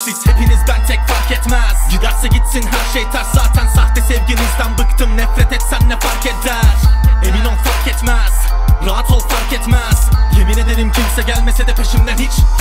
siz hepiniz, ben tek fark etmez. Giderse gitsin her şey ters, zaten sahte sevginizden bıktım. Nefret etsen ne fark eder? Emin ol fark etmez, rahat ol fark etmez. Yemin ederim kimse gelmese de peşimden hiç